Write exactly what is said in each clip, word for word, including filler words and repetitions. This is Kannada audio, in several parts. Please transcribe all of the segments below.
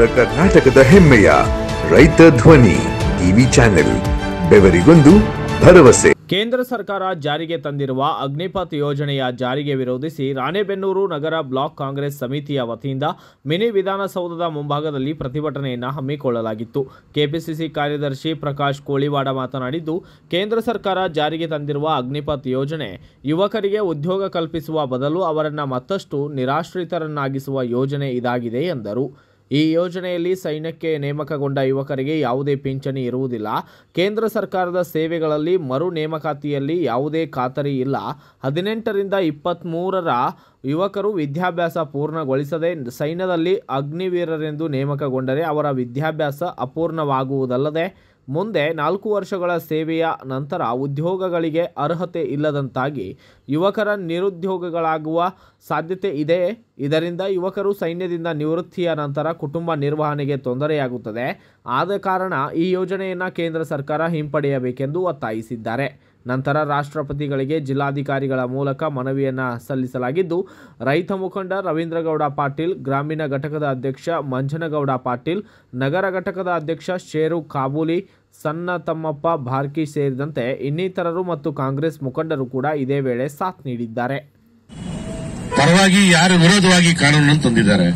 ಕರ್ನಾಟಕದ ಹೆಮ್ಮೆಯ ರೈತ ಧ್ವನಿ ಟಿವಿ ಚಾನೆಲ್, ಬೆವರಿಗೊಂದು ಭರವಸೆ. ಕೇಂದ್ರ ಸರ್ಕಾರ ಜಾರಿಗೆ ತಂದಿರುವ ಅಗ್ನಿಪಥ್ ಯೋಜನೆಯ ಜಾರಿಗೆ ವಿರೋಧಿಸಿ ರಾಣೆಬೆನ್ನೂರು ನಗರ ಬ್ಲಾಕ್ ಕಾಂಗ್ರೆಸ್ ಸಮಿತಿಯ ವತಿಯಿಂದ ಮಿನಿ ವಿಧಾನಸೌಧದ ಮುಂಭಾಗದಲ್ಲಿ ಪ್ರತಿಭಟನೆಯನ್ನು ಹಮ್ಮಿಕೊಳ್ಳಲಾಗಿತ್ತು. ಕೆಪಿಸಿಸಿ ಕಾರ್ಯದರ್ಶಿ ಪ್ರಕಾಶ್ ಕೋಳಿವಾಡ ಮಾತನಾಡಿದ್ದು, ಕೇಂದ್ರ ಸರ್ಕಾರ ಜಾರಿಗೆ ತಂದಿರುವ ಅಗ್ನಿಪಥ್ ಯೋಜನೆ ಯುವಕರಿಗೆ ಉದ್ಯೋಗ ಕಲ್ಪಿಸುವ ಬದಲು ಅವರನ್ನು ಮತ್ತಷ್ಟು ನಿರಾಶ್ರಿತರನ್ನಾಗಿಸುವ ಯೋಜನೆ ಇದಾಗಿದೆ ಎಂದರು. ಈ ಯೋಜನೆಯಲ್ಲಿ ಸೈನ್ಯಕ್ಕೆ ನೇಮಕಗೊಂಡ ಯುವಕರಿಗೆ ಯಾವುದೇ ಪಿಂಚಣಿ ಇರುವುದಿಲ್ಲ. ಕೇಂದ್ರ ಸರ್ಕಾರದ ಸೇವೆಗಳಲ್ಲಿ ಮರು ನೇಮಕಾತಿಯಲ್ಲಿ ಯಾವುದೇ ಖಾತರಿ ಇಲ್ಲ. ಹದಿನೆಂಟರಿಂದ ಇಪ್ಪತ್ತ್ಮೂರರ ಯುವಕರು ವಿದ್ಯಾಭ್ಯಾಸ ಪೂರ್ಣಗೊಳಿಸದೆ ಸೈನ್ಯದಲ್ಲಿ ಅಗ್ನಿವೀರರೆಂದು ನೇಮಕಗೊಂಡರೆ ಅವರ ವಿದ್ಯಾಭ್ಯಾಸ ಅಪೂರ್ಣವಾಗುವುದಲ್ಲದೆ ಮುಂದೆ ನಾಲ್ಕು ವರ್ಷಗಳ ಸೇವೆಯ ನಂತರ ಉದ್ಯೋಗಗಳಿಗೆ ಅರ್ಹತೆ ಇಲ್ಲದಂತಾಗಿ ಯುವಕರ ನಿರುದ್ಯೋಗಗಳಾಗುವ ಸಾಧ್ಯತೆ ಇದೆ. ಇದರಿಂದ ಯುವಕರು ಸೈನ್ಯದಿಂದ ನಿವೃತ್ತಿಯ ನಂತರ ಕುಟುಂಬ ನಿರ್ವಹಣೆಗೆ ತೊಂದರೆಯಾಗುತ್ತದೆ. ಆದ ಕಾರಣ ಈ ಯೋಜನೆಯನ್ನು ಕೇಂದ್ರ ಸರ್ಕಾರ ಹಿಂಪಡೆಯಬೇಕೆಂದು ಒತ್ತಾಯಿಸಿದ್ದಾರೆ. ನಂತರ ರಾಷ್ಟ್ರಪತಿಗಳಿಗೆ ಜಿಲ್ಲಾಧಿಕಾರಿಗಳ ಮೂಲಕ ಮನವಿಯನ್ನು ಸಲ್ಲಿಸಲಾಗಿದ್ದು, ರೈತ ಮುಖಂಡ ರವೀಂದ್ರಗೌಡ ಪಾಟೀಲ್, ಗ್ರಾಮೀಣ ಘಟಕದ ಅಧ್ಯಕ್ಷ ಮಂಜನಗೌಡ ಪಾಟೀಲ್, ನಗರ ಘಟಕದ ಅಧ್ಯಕ್ಷ ಶೇರು ಕಾಬೂಲಿ, ಸಣ್ಣ ತಮ್ಮಪ್ಪ ಭಾರ್ಕಿ ಸೇರಿದಂತೆ ಇನ್ನಿತರರು ಮತ್ತು ಕಾಂಗ್ರೆಸ್ ಮುಖಂಡರು ಕೂಡ ಇದೇ ವೇಳೆ ಸಾಥ್ ನೀಡಿದ್ದಾರೆ. ಪರವಾಗಿ ಯಾರು ವಿರೋಧವಾಗಿ ಕಾನೂನನ್ನು ತಂದಿದ್ದಾರೆ.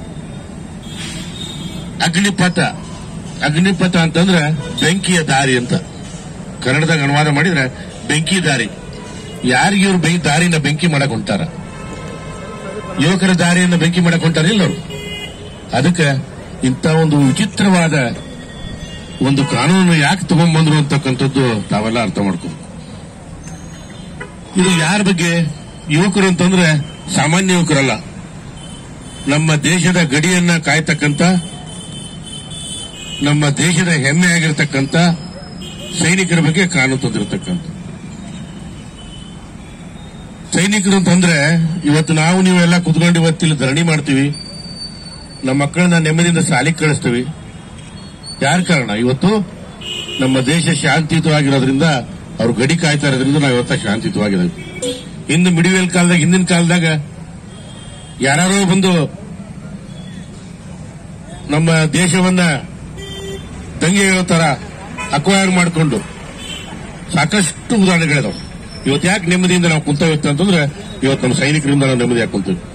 ಅಗ್ನಿಪಥ ಅಗ್ನಿಪಥ ಅಂತಂದ್ರೆ ಬೆಂಕಿಯ ದಾರಿ ಅಂತ ಕನ್ನಡದಾಗ ಅನುವಾದ ಮಾಡಿದ್ರೆ ಬೆಂಕಿ ದಾರಿ. ಯಾರಿಗೆ ಇವರು ಬೆಂಕಿ ದಾರಿನ ಬೆಂಕಿ ಮಾಡಕ್ ಹೊಂಟಾರ? ಯುವಕರ ದಾರಿಯನ್ನು ಬೆಂಕಿ ಮಾಡಕ್ ಹೊಂಟಾರ ಇಲ್ಲವರು. ಅದಕ್ಕೆ ಇಂಥ ಒಂದು ವಿಚಿತ್ರವಾದ ಒಂದು ಕಾನೂನು ಯಾಕೆ ತಗೊಂಡ್ಬಂದ್ರು ಅಂತಕ್ಕಂಥದ್ದು ತಾವೆಲ್ಲ ಅರ್ಥ ಮಾಡ್ಕೊಂಡು, ಇದು ಯಾರ ಬಗ್ಗೆ? ಯುವಕರು ಅಂತಂದ್ರೆ ಸಾಮಾನ್ಯ ಯುವಕರಲ್ಲ, ನಮ್ಮ ದೇಶದ ಗಡಿಯನ್ನ ಕಾಯ್ತಕ್ಕಂಥ, ನಮ್ಮ ದೇಶದ ಹೆಮ್ಮೆ ಆಗಿರತಕ್ಕಂಥ ಸೈನಿಕರ ಬಗ್ಗೆ ಕಾನೂನು ತಂದಿರತಕ್ಕಂಥ ಸೈನಿಕರು ಅಂತಂದ್ರೆ ಇವತ್ತು ನಾವು ನೀವೆಲ್ಲ ಕುತ್ಕೊಂಡು ಇವತ್ತಿಲ್ಲಿ ಧರಣಿ ಮಾಡ್ತೀವಿ, ನಮ್ಮ ಮಕ್ಕಳನ್ನ ನೆಮ್ಮದಿಯಿಂದ ಶಾಲೆಗೆ ಕಳಿಸ್ತೀವಿ. ಯಾರ ಕಾರಣ? ಇವತ್ತು ನಮ್ಮ ದೇಶ ಶಾಂತಿಯುತವಾಗಿರೋದ್ರಿಂದ ಅವ್ರು ಗಡಿ ಕಾಯ್ತಾ ಇರೋದ್ರಿಂದ ನಾವು ಇವತ್ತ ಶಾಂತಿಯುತವಾಗಿದ್ದೇವೆ. ಇನ್ನು ಮಿಡಿವೇಲ್ ಕಾಲದಾಗ, ಹಿಂದಿನ ಕಾಲದಾಗ ಯಾರೋ ಬಂದು ನಮ್ಮ ದೇಶವನ್ನ ದಂಗೆ ಹೇಳೋ ತರ ಅಕ್ವೈರ್ ಮಾಡಿಕೊಂಡು ಸಾಕಷ್ಟು ಉದಾಹರಣೆಗಳಿದಾವೆ. ಇವತ್ತು ಯಾಕೆ ನೆಮ್ಮದಿಯಿಂದ ನಾವು ಕುಂತೇವೆ ಅಂತಂದ್ರೆ ಇವತ್ತು ನಮ್ಮ ಸೈನಿಕರಿಂದ ನಾವು ನೆಮ್ಮದಿ ಹಾಕೊಂತೀವಿ.